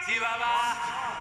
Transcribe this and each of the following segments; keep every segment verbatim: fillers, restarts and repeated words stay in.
Sí, papá.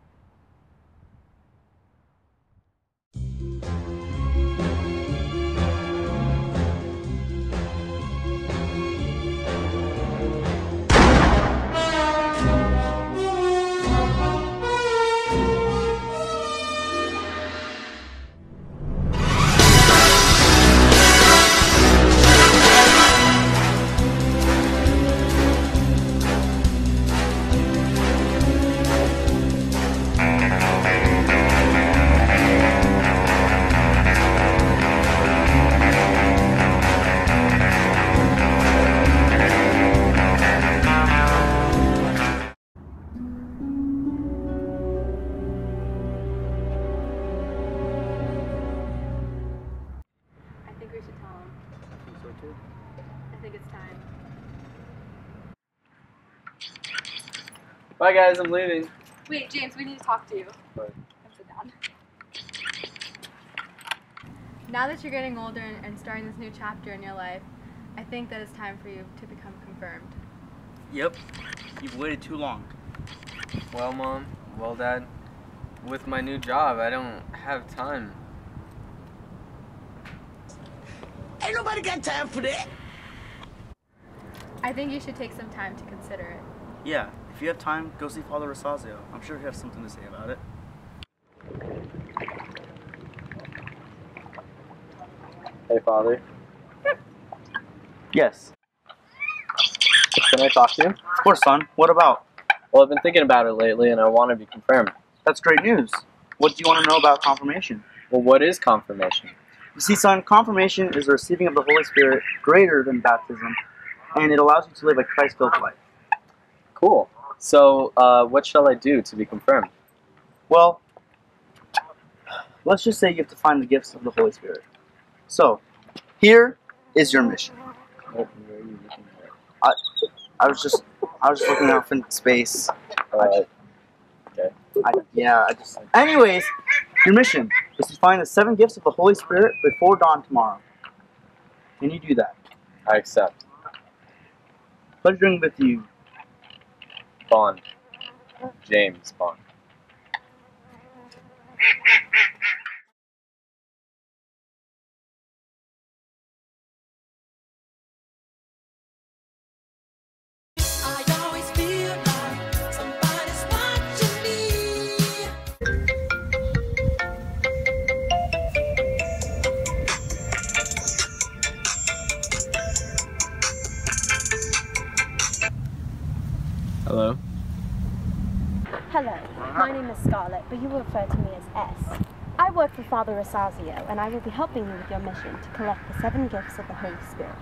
I think we should tell him. I think so too. I think it's time. Bye guys, I'm leaving. Wait, James, we need to talk to you. Bye. Come sit down. Now that you're getting older and, and starting this new chapter in your life, I think that it's time for you to become confirmed. Yep. You've waited too long. Well, Mom, well, Dad, with my new job, I don't have time. Ain't nobody got time for that. I think you should take some time to consider it. Yeah, if you have time, go see Father Rosazio. I'm sure he has something to say about it. Hey, Father. Yes. Can I talk to you? Of course, son. What about? Well, I've been thinking about it lately, and I want to be confirmed. That's great news. What do you want to know about confirmation? Well, what is confirmation? You see, son, confirmation is the receiving of the Holy Spirit greater than baptism, and it allows you to live a Christ-filled life. Cool. So, uh, what shall I do to be confirmed? Well, let's just say you have to find the gifts of the Holy Spirit. So, here is your mission. What, where are you looking at? I, I was just, I was just looking off in space. Uh, okay. I, yeah, I just. Anyways, your mission is to find the seven gifts of the Holy Spirit before dawn tomorrow. Can you do that? I accept. Pleasuring with you. Bond. James Bond. I always feel like somebody's watching me. Hello? Hello, my name is Scarlett, but you will refer to me as S. I work for Father Rosazio, and I will be helping you with your mission to collect the seven gifts of the Holy Spirit.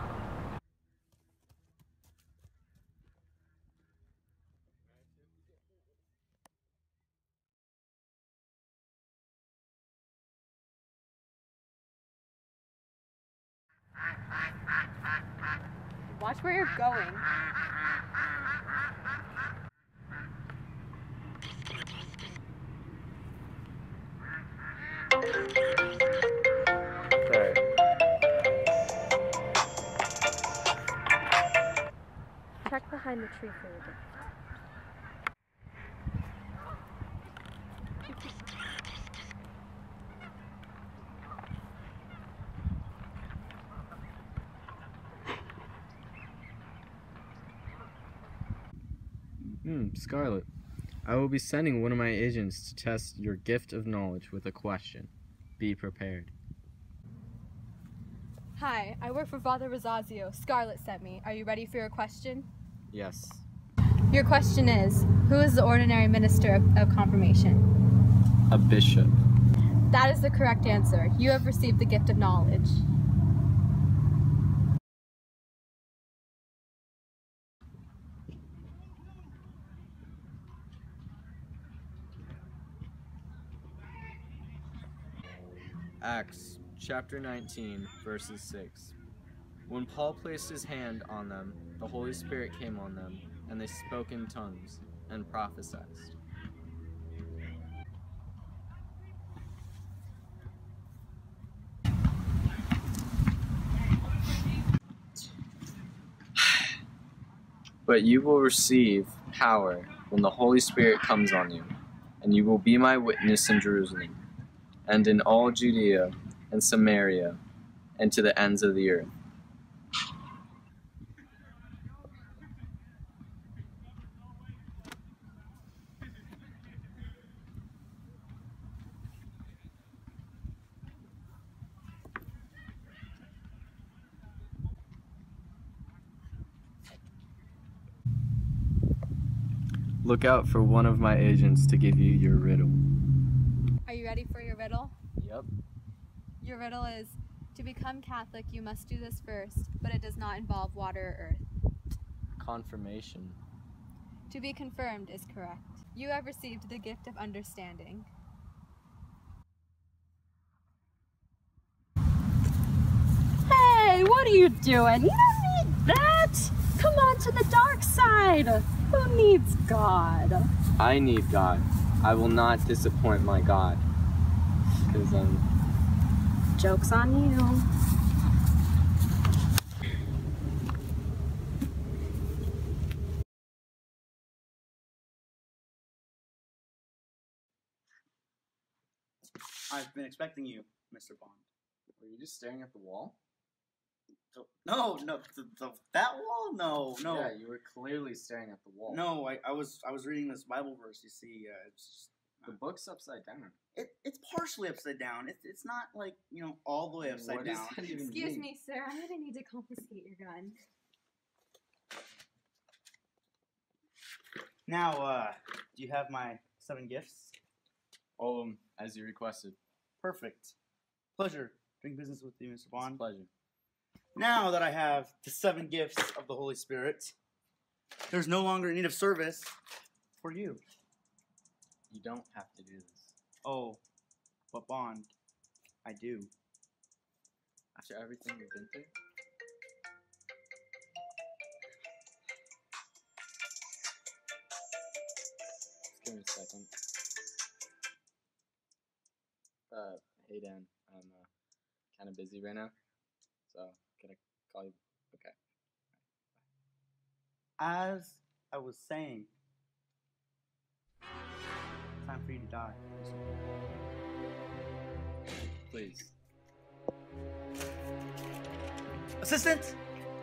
Watch where you're going. Alright. Check behind the tree for your gift. Hmm, Scarlett. I will be sending one of my agents to test your gift of knowledge with a question. Be prepared. Hi, I work for Father Rosazio. Scarlett sent me. Are you ready for your question? Yes. Your question is, who is the ordinary minister of, of confirmation? A bishop. That is the correct answer. You have received the gift of knowledge. Acts chapter nineteen, verses six. When Paul placed his hand on them, the Holy Spirit came on them, and they spoke in tongues and prophesied. But you will receive power when the Holy Spirit comes on you, and you will be my witness in Jerusalem, and in all Judea and Samaria, and to the ends of the earth. Look out for one of my agents to give you your riddle. Are you ready for your riddle? Yep. Your riddle is, to become Catholic, you must do this first, but it does not involve water or earth. Confirmation. To be confirmed is correct. You have received the gift of understanding. Hey, what are you doing? You don't need that. Come on to the dark side. Who needs God? I need God. I will not disappoint my God. Because um Joke's on you. I've been expecting you, Mister Bond. Were you just staring at the wall? So, no, no, the, the, that wall? No, no. Yeah, you were clearly staring at the wall. No, I, I was I was reading this Bible verse. You see, uh, it's just, The book's upside down. it, it's partially upside down. It's it's not like you know all the way upside What does down. that even Excuse mean? me, sir. I'm going to need to confiscate your gun. Now, uh, do you have my seven gifts? All of them, as you requested. Perfect. Pleasure doing business with you, Mister It's a Bond. pleasure. Now that I have the seven gifts of the Holy Spirit, there's no longer a need of service for you. You don't have to do this. Oh, but Bond, I do. After everything you've been through? Just give me a second. Uh, hey Dan, I'm uh, kind of busy right now, so can I call you? Okay. As I was saying, time for you to die. Please. Assistant!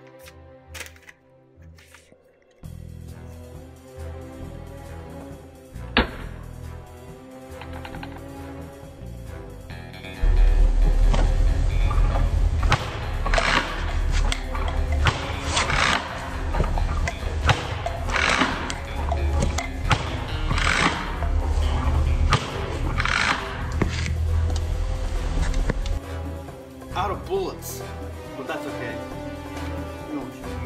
Out of bullets, but that's okay. No,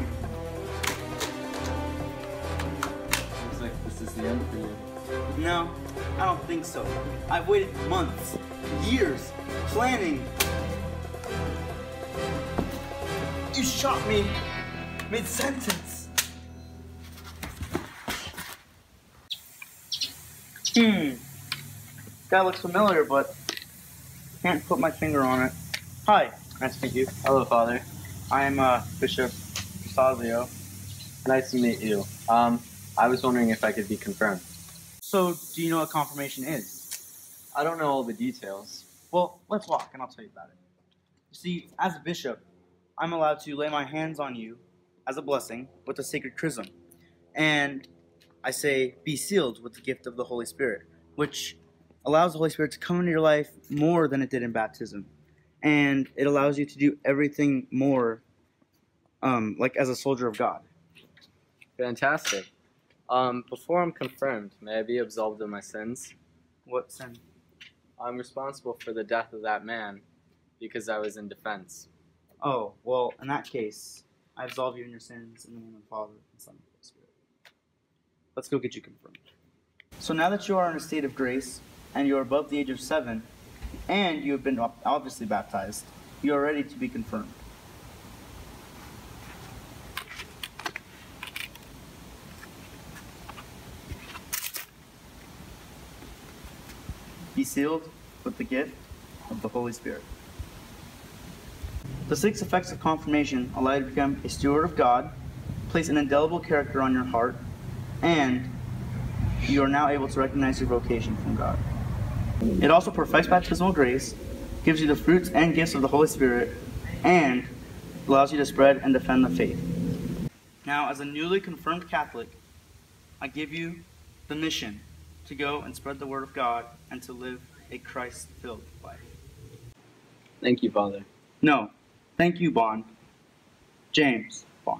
Looks like this is the end for you. no, I don't think so. I've waited months, years, planning. You shot me mid-sentence. Hmm. Guy looks familiar, but can't put my finger on it. Hi, nice to meet you. Hello, Father. I'm uh, Bishop Sazio. Nice to meet you. Um, I was wondering if I could be confirmed. So, do you know what confirmation is? I don't know all the details. Well, let's walk and I'll tell you about it. You see, as a bishop, I'm allowed to lay my hands on you as a blessing with the sacred chrism. And I say, be sealed with the gift of the Holy Spirit, which allows the Holy Spirit to come into your life more than it did in baptism. And it allows you to do everything more um, like as a soldier of God. Fantastic. Um, before I'm confirmed, may I be absolved of my sins? What sin? I'm responsible for the death of that man because I was in defense. Oh, well, in that case, I absolve you in your sins in the name of the Father, and Son, and Holy Spirit. Let's go get you confirmed. So now that you are in a state of grace, and you are above the age of seven, and you have been obviously baptized, you are ready to be confirmed. Be sealed with the gift of the Holy Spirit. The six effects of confirmation allow you to become a steward of God, place an indelible character on your heart, and you are now able to recognize your vocation from God. It also perfects baptismal grace, gives you the fruits and gifts of the Holy Spirit, and allows you to spread and defend the faith. Now, as a newly confirmed Catholic, I give you the mission to go and spread the word of God and to live a Christ-filled life. Thank you, Father. No, thank you, Bond. James Bond.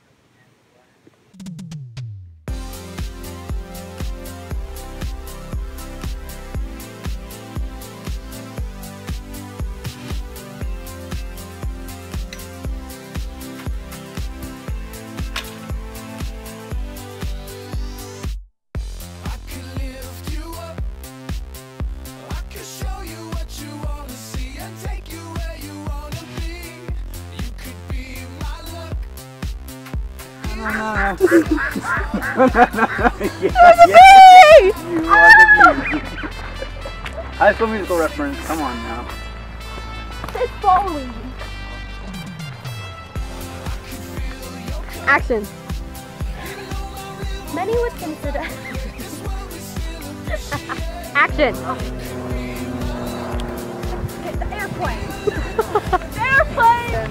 I can lift you up. I can show you what you wanna see and take you where you wanna be. You could be my luck. High School Musical reference. Come on now. It's bowling. Action. Many would consider. Action. Get the airplane. The airplane.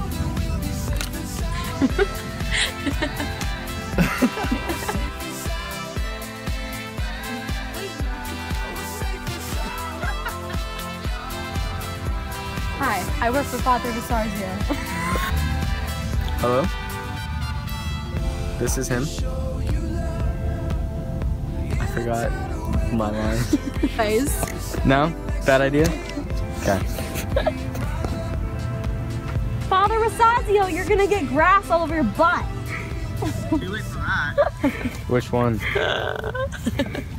Hi, I work for Father Visarzio. Hello? This is him? I forgot my line. Guys. No? Bad idea? Okay. Father Rosazio, you're gonna get grass all over your butt. Too late for that. Which one?